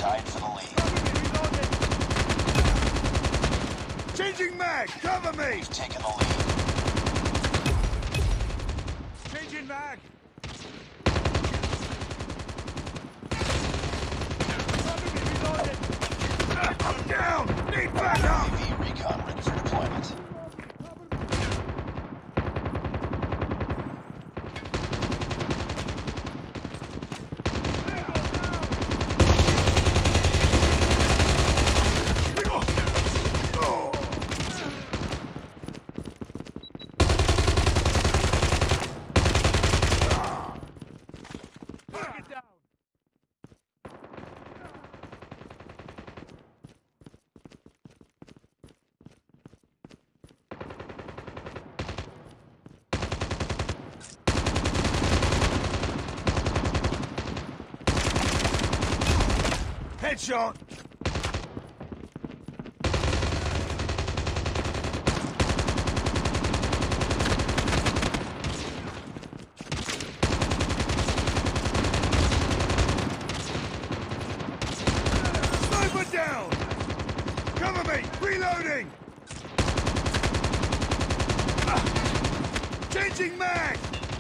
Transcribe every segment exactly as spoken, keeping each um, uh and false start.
tied for the lead. Changing mag! Cover me! We've taken the lead. Changing mag! I'm down! Need backup! U A V recon ready for deployment. Headshot! Sniper down! Cover me! Reloading! Ah. Changing mag!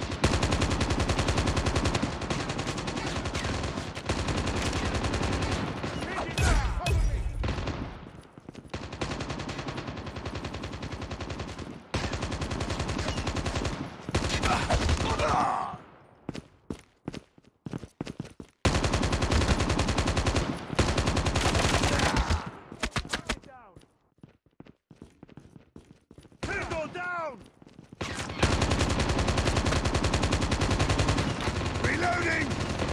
Down! Reloading!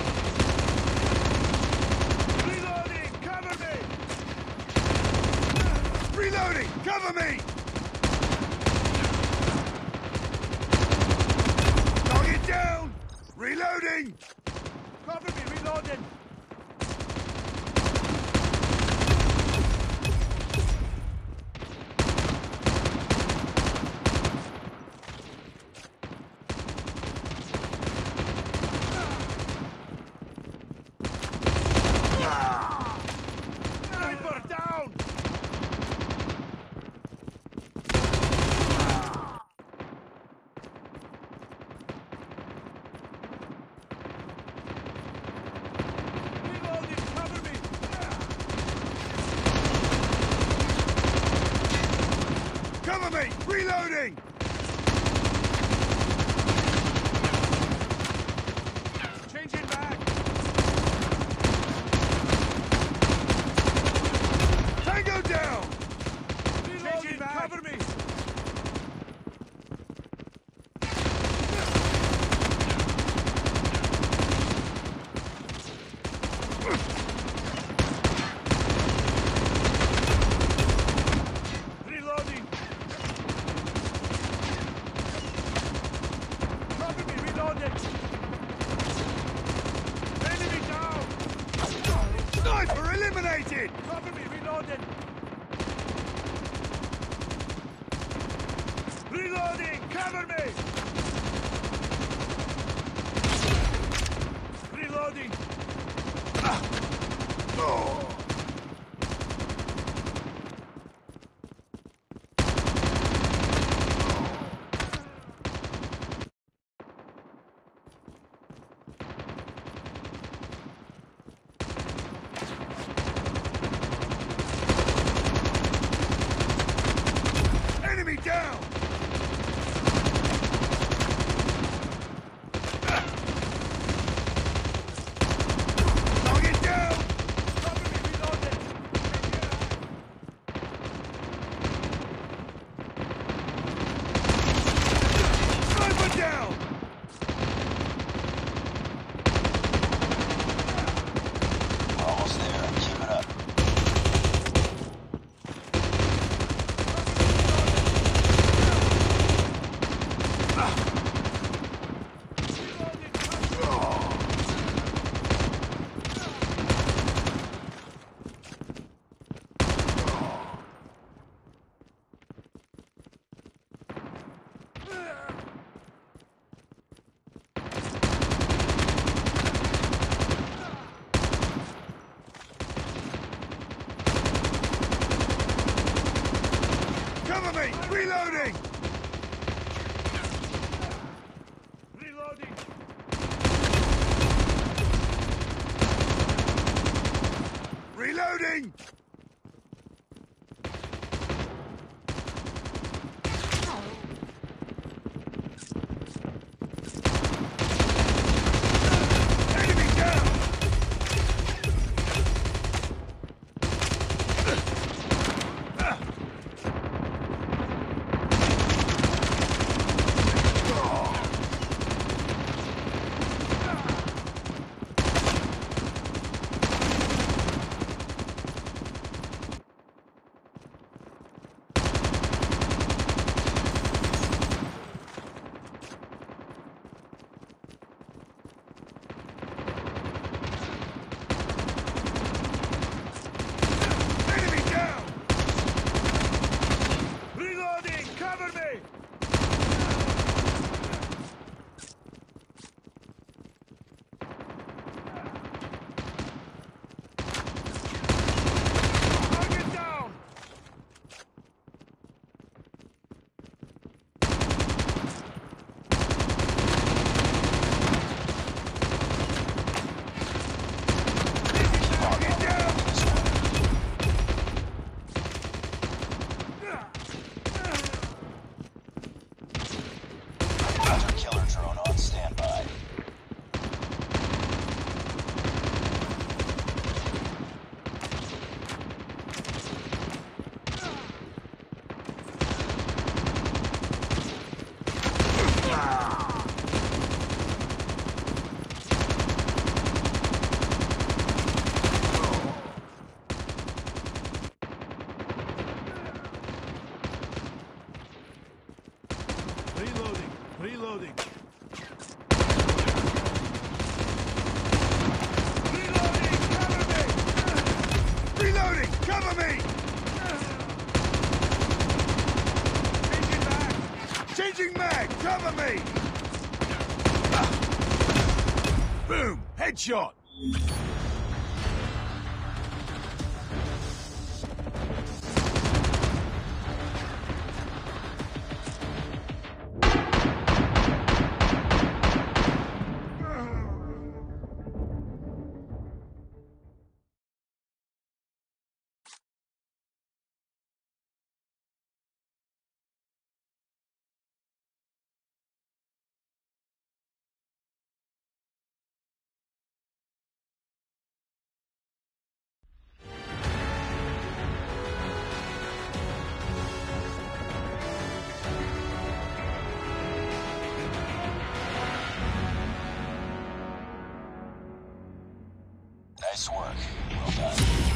Reloading! Cover me! Reloading! Cover me! Target down! Reloading! Cover me! Reloading! Sniper down! Reloading, cover me! Cover me! Reloading! Changing back! Tango down! Reloading, cover me! Reloading! Cover me, reloading! Enemy down! Sniper eliminated! Cover me, reloading! Reloading! Cover me! Reloading! Ah. Oh. Enemy down! Target down! Cover me, Cover me! Reloading! Reloading! Reloading! Enemy down! Enemy down! Reloading! Cover me! Target down! Target down! This one. Hunter killer drone on standby. Reloading! Reloading! Reloading! Cover me! Reloading! Cover me! Changing mag! Changing mag! Cover me! Boom! Headshot! Nice work. Well done.